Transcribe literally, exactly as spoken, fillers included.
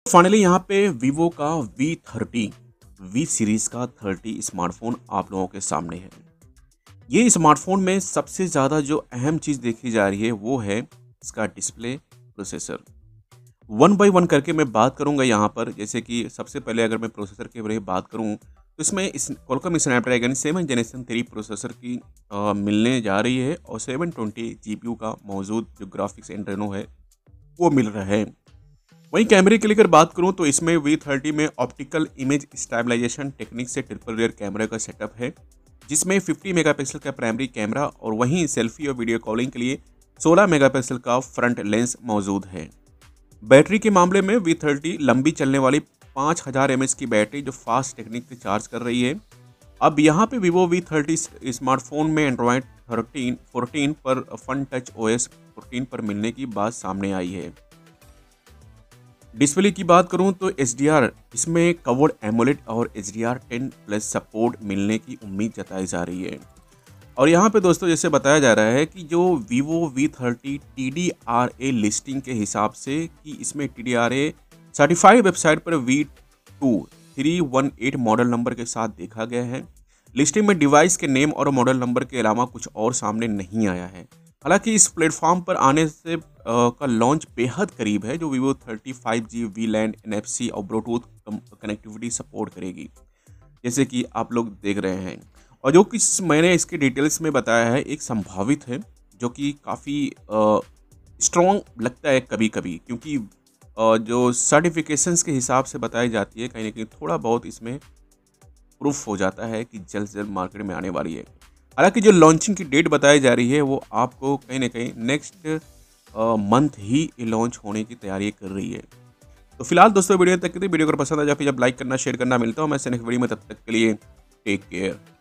Finally यहाँ पे Vivo का वी थर्टी वी सीरीज का थर्टी स्मार्टफोन आप लोगों के सामने है। ये स्मार्टफोन में सबसे ज़्यादा जो अहम चीज़ देखी जा रही है वो है इसका display, processor. One by one करके मैं बात करूंगा यहाँ पर। जैसे कि सबसे पहले अगर मैं प्रोसेसर के बारे में बात करूँ तो इसमें इस Qualcomm Snapdragon seven generation three processor की आ, मिलने जा रही है और सेवन ट्वेंटी जीपीयू का मौजूद जो ग्राफिक्स एंड्रेनो है वो मिल रहा है। वहीं कैमरे के लेकर बात करूं तो इसमें वी थर्टी में ऑप्टिकल इमेज स्टेबलाइजेशन टेक्निक से ट्रिपल रियर कैमरा का सेटअप है, जिसमें फिफ्टी मेगापिक्सल का प्राइमरी कैमरा और वहीं सेल्फी और वीडियो कॉलिंग के लिए सोलह मेगापिक्सल का फ्रंट लेंस मौजूद है। बैटरी के मामले में वी थर्टी लंबी चलने वाली पाँच हज़ार एम एच की बैटरी जो फास्ट टेक्निक से चार्ज कर रही है। अब यहाँ पे वीवो वी थर्टी स्मार्टफोन में एंड्रॉयड थर्टीन फोर्टीन पर Funtouch O S fourteen पर मिलने की बात सामने आई है। डिस्प्ले की बात करूं तो एच डी आर इसमें कवर्ड एमोलेड और H D R ten plus support मिलने की उम्मीद जताई जा रही है। और यहाँ पे दोस्तों जैसे बताया जा रहा है कि जो Vivo V thirty T D R A listing के हिसाब से कि इसमें T D R A certified website पर V two three one eight model number के साथ देखा गया है। लिस्टिंग में डिवाइस के नेम और मॉडल नंबर के अलावा कुछ और सामने नहीं आया है। हालांकि इस प्लेटफॉर्म पर आने से आ, का लॉन्च बेहद करीब है, जो वीवो थर्टी फाइव जी वी लैंड एन एफ सी और ब्लूटूथ कनेक्टिविटी सपोर्ट करेगी, जैसे कि आप लोग देख रहे हैं। और जो कुछ मैंने इसके डिटेल्स में बताया है एक संभावित है, जो कि काफ़ी स्ट्रॉन्ग लगता है कभी कभी, क्योंकि आ, जो सर्टिफिकेशंस के हिसाब से बताई जाती है कहीं ना कहीं थोड़ा बहुत इसमें प्रूफ हो जाता है कि जल्द से जल्द मार्केट में आने वाली है। हालांकि जो लॉन्चिंग की डेट बताई जा रही है वो आपको कहीं ना कहीं नेक्स्ट मंथ ही लॉन्च होने की तैयारी कर रही है। तो फिलहाल दोस्तों वीडियो तक की थी। वीडियो को पसंद आ जाए फिर जब लाइक करना शेयर करना। मिलता हूँ मैं नेक्स्ट वीडियो में, तब तक के लिए टेक केयर।